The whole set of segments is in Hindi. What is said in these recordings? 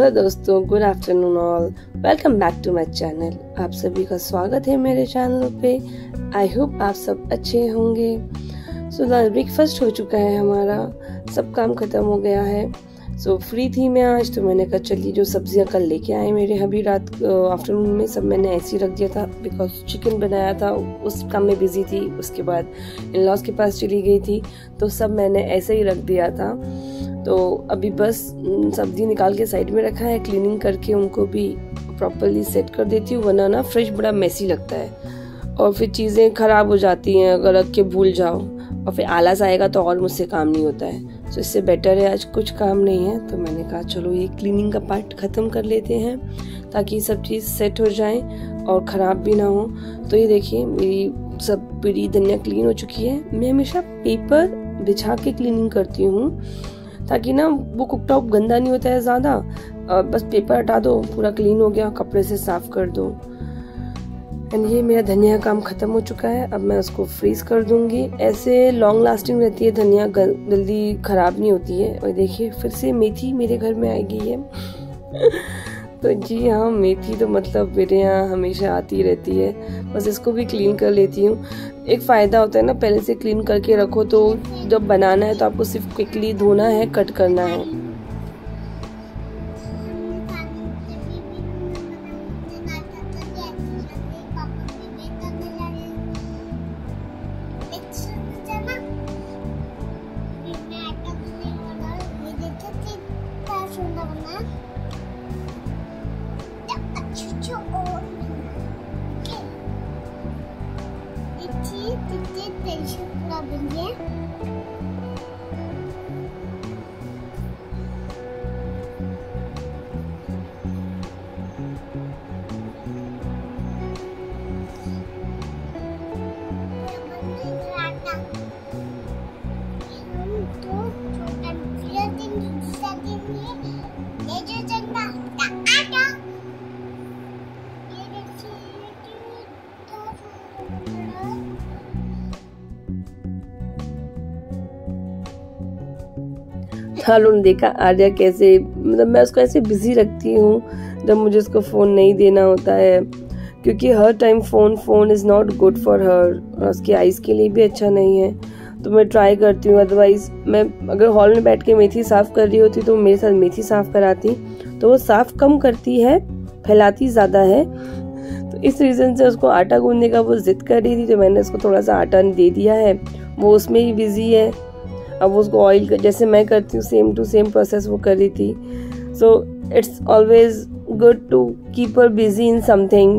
हेलो दोस्तों, good afternoon all. Welcome back to my channel. आप सभी का स्वागत है मेरे चैनल पे। आई होप आप सब अच्छे होंगे। सो ब्रेकफास्ट हो चुका है हमारा, सब काम खत्म हो गया है। सो फ्री थी मैं आज, तो मैंने कहा चलिए जो सब्जियां कल लेके आए मेरे अभी रात आफ्टरनून में, सब मैंने ऐसे ही रख दिया था बिकॉज चिकन बनाया था, उस काम में बिजी थी। उसके बाद इन लॉज के पास चली गई थी, तो सब मैंने ऐसे ही रख दिया था। तो अभी बस सब्जी निकाल के साइड में रखा है, क्लीनिंग करके उनको भी प्रॉपरली सेट कर देती हूँ, वरना ना फ्रिज बड़ा मेसी लगता है और फिर चीज़ें खराब हो जाती हैं अगर रख के भूल जाओ, और फिर आलस आएगा तो और मुझसे काम नहीं होता है। तो इससे बेटर है आज कुछ काम नहीं है, तो मैंने कहा चलो ये क्लीनिंग का पार्ट ख़त्म कर लेते हैं ताकि सब चीज़ सेट हो जाए और ख़राब भी ना हो। तो ये देखिए मेरी सब पूरी धनिया क्लीन हो चुकी है। मैं हमेशा पेपर बिछा के क्लीनिंग करती हूँ ताकि ना वो कुकटॉप गंदा नहीं होता है ज़्यादा। बस पेपर हटा दो, पूरा क्लीन हो गया, कपड़े से साफ कर दो। एंड ये मेरा धनिया काम खत्म हो चुका है। अब मैं उसको फ्रीज कर दूंगी। ऐसे लॉन्ग लास्टिंग रहती है धनिया, जल्दी खराब नहीं होती है। और देखिए फिर से मेथी मेरे घर में आएगी है। तो जी हाँ, मेथी तो मतलब मेरे यहाँ हमेशा आती रहती है, बस इसको भी क्लीन कर लेती हूँ। एक फ़ायदा होता है ना, पहले से क्लीन करके रखो तो जब बनाना है तो आपको सिर्फ क्विकली धोना है, कट करना है। उन्होंने देखा आर्या कैसे, मतलब मैं उसको ऐसे बिजी रखती हूँ जब मुझे उसको फ़ोन नहीं देना होता है, क्योंकि हर time phone is not good for her, उसकी आइज़ के लिए भी अच्छा नहीं है। तो मैं ट्राई करती हूँ, अदरवाइज़ मैं अगर हॉल में बैठ के मेथी साफ़ कर रही होती तो मेरे साथ मेथी साफ़ कराती, तो वो साफ़ कम करती है, फैलाती ज़्यादा है। तो इस रीज़न से उसको आटा गूंदने का वो ज़िद कर रही थी, तो मैंने उसको थोड़ा सा आटा दे दिया है, वो उसमें ही बिज़ी है। अब उसको ऑयल जैसे मैं करती हूँ सेम टू सेम प्रोसेस वो कर रही थी। So it's always good to keep her busy in something.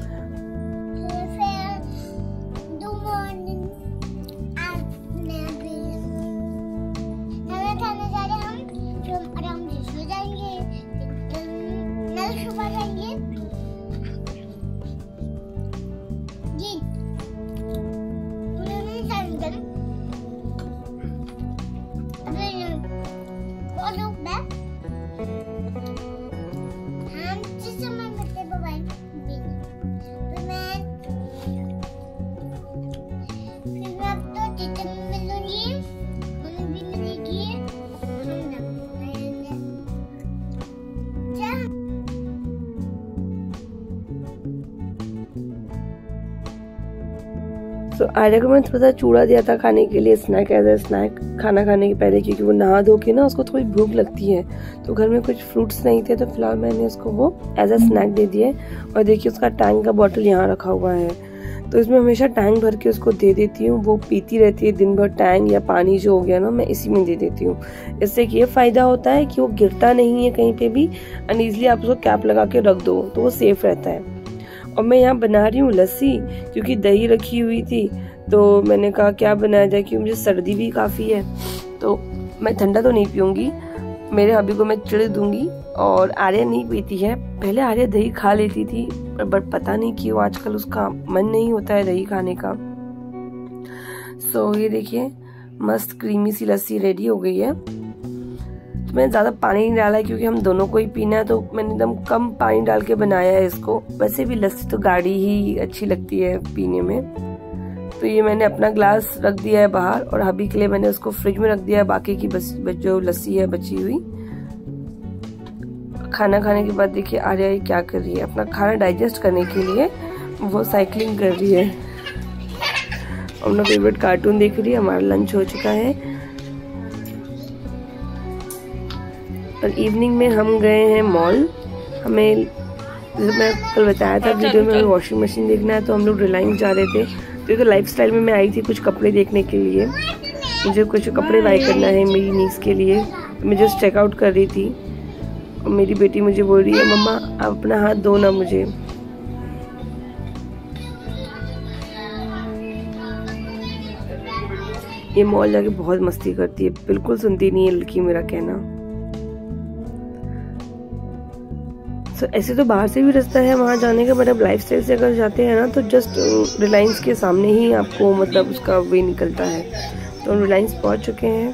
तो आर्या को मैंने थोड़ा सा चूड़ा दिया था खाने के लिए, स्नैक एज ए स्नैक खाना खाने के पहले, क्योंकि वो नहा धो के ना उसको थोड़ी भूख लगती है। तो घर में कुछ फ्रूट्स नहीं थे, तो फिलहाल मैंने उसको वो एज ए स्नैक दे दिए। और देखिए उसका टैंक का बॉटल यहाँ रखा हुआ है, तो इसमें हमेशा टैंक भर के उसको दे देती हूँ। वो पीती रहती है दिन भर, टैंक या पानी जो हो गया ना मैं इसी में दे देती हूँ। इससे ये फ़ायदा होता है कि वो गिरता नहीं है कहीं पे भी, एंड ईजिली आप उसको कैप लगा के रख दो तो वो सेफ रहता है। और मैं यहाँ बना रही हूँ लस्सी, क्योंकि दही रखी हुई थी, तो मैंने कहा क्या बनाया जाए, क्योंकि मुझे सर्दी भी काफ़ी है, तो मैं ठंडा तो नहीं पीऊँगी, मेरे हबी को मैं चिढ़ दूंगी। और आर्या नहीं पीती है, पहले आर्या दही खा लेती थी, पर पता नहीं क्यों आजकल उसका मन नहीं होता है दही खाने का। सो ये देखिए मस्त क्रीमी सी लस्सी रेडी हो गई है। तो मैंने ज़्यादा पानी नहीं डाला है क्योंकि हम दोनों को ही पीना है, तो मैंने एकदम कम पानी डाल के बनाया है इसको। वैसे भी लस्सी तो गाढ़ी ही अच्छी लगती है पीने में। तो ये मैंने अपना ग्लास रख दिया है बाहर और हबी के लिए मैंने उसको फ्रिज में रख दिया है, बाकी की बस जो लस्सी है बची हुई। खाना खाने के बाद देखिए आर्या ये क्या कर रही है, अपना खाना डाइजेस्ट करने के लिए वो साइकिलिंग कर रही है। अपना फेवरेट कार्टून देख रही है। हमारा लंच हो चुका है और इवनिंग में हम गए हैं मॉल। हमें मैं कल बताया था वीडियो में, हमें वॉशिंग मशीन देखना है तो हम लोग रिलायंस जा रहे थे। तो लाइफस्टाइल में मैं आई थी कुछ कपड़े देखने के लिए, मुझे कुछ कपड़े बाय करना है मेरी नीस के लिए। मैं जस्ट चेकआउट कर रही थी और मेरी बेटी मुझे बोल रही है मम्मा आप अपना हाथ धो ना मुझे। ये मॉल जाके बहुत मस्ती करती है, बिल्कुल सुनती नहीं है लड़की मेरा कहना। ऐसे तो बाहर से भी रास्ता है वहाँ जाने का, बट अब लाइफस्टाइल से अगर जाते हैं ना तो जस्ट रिलायंस के सामने ही आपको मतलब उसका वे निकलता है। तो हम रिलायंस पहुँच चुके हैं।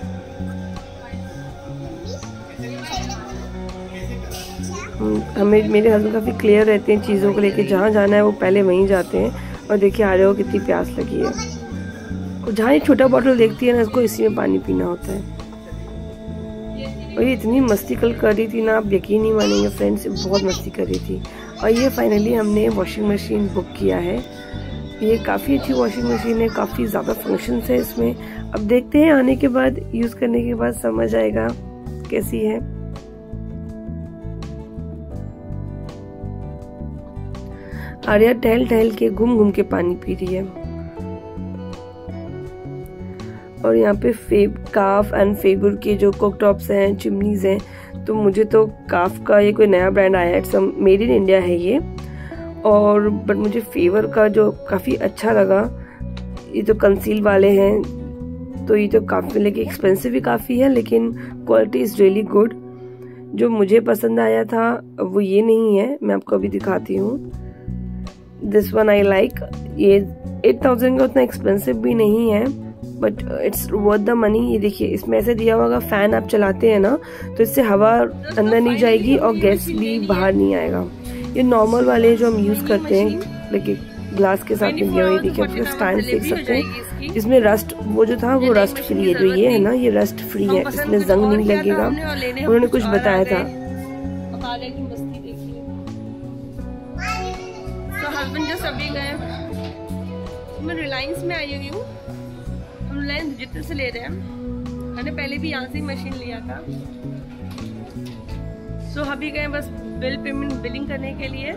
हमें मेरे हस्बैंड काफ़ी क्लियर रहते हैं चीज़ों को लेके, जहाँ जाना है वो पहले वहीं जाते हैं। और देखिए आ रहे हो कितनी प्यास लगी है, और जहाँ ये छोटा बॉटल देखती है ना इसको इसी में पानी पीना होता है। और ये इतनी मस्ती कल कर रही थी ना, आप यकीन नहीं मानेंगे फ्रेंड्स, बहुत मस्ती कर रही थी। और ये फाइनली हमने वॉशिंग मशीन बुक किया है। ये काफ़ी अच्छी वॉशिंग मशीन है, काफ़ी ज़्यादा फंक्शंस है इसमें। अब देखते हैं आने के बाद, यूज़ करने के बाद समझ आएगा कैसी है। आर्या टहल टहल के घूम घूम के पानी पी रही है। और यहाँ पे काफ एंड फेबर के जो कुकटॉप्स हैं, चिमनीज हैं, तो मुझे तो काफ का ये कोई नया ब्रांड आया है, मेड इन इंडिया है ये। और बट मुझे फेवर का जो काफ़ी अच्छा लगा, ये तो कंसील वाले हैं, तो ये तो काफ़ी लेकिन एक्सपेंसिव भी काफ़ी है, लेकिन क्वालिटी इज़ रियली गुड। जो मुझे पसंद आया था वो ये नहीं है, मैं आपको अभी दिखाती हूँ। This one I like. ये 8000 का उतना एक्सपेंसिव भी नहीं है, but it's worth the money. ये देखिए इसमें ऐसे दिया होगा, फैन आप चलाते हैं ना तो इससे हवा अंदर नहीं जाएगी और गैस भी बाहर नहीं आएगा। ये नॉर्मल वाले जो हम यूज करते हैं लेकिन ग्लास के साथ में दिया हुआ, देखिए आप स्टैंड देख सकते हैं। इसमें रस्ट वो जो था वो रस्ट फ्री है, जो ये है ना ये रस्ट फ्री है, इसमें जंग नहीं लगेगा। उन्होंने कुछ बताया था। हस्बैंड जस्ट अभी गए, मैं रिलायंस में आई हुई हूँ। हम रिलायंस डिजिटल से ले रहे हैं, मैंने पहले भी यहाँ से ही मशीन लिया था। सो अभी गए बस बिल पेमेंट बिलिंग करने के लिए।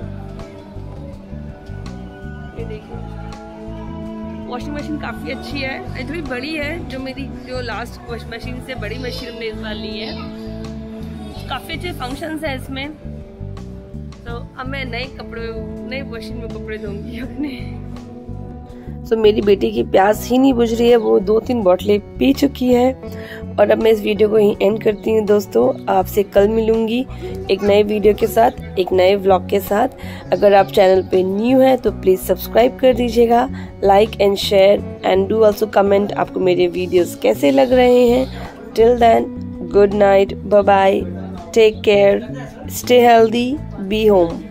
ये देखिए वॉशिंग मशीन काफ़ी अच्छी है, थोड़ी बड़ी है, जो मेरी जो लास्ट वॉशिंग मशीन से बड़ी मशीन हमने इस बार ली है। काफ़ी अच्छे फंक्शंस है इसमें। तो अब मैं नई मशीन में कपड़े धोऊंगी अपने। तो मेरी बेटी की प्यास ही नहीं बुझ रही है, वो 2-3 बोतलें पी चुकी है। और अब मैं इस वीडियो को यहीं एंड करती हूँ दोस्तों। आपसे कल मिलूंगी एक नए वीडियो के साथ, एक नए व्लॉग के साथ। अगर आप चैनल पे न्यू हैं तो प्लीज सब्सक्राइब कर दीजिएगा, like and share and do also comment आपको मेरे वीडियोस कैसे लग रहे हैं। Till then good night, bye bye, take care, stay healthy, be home.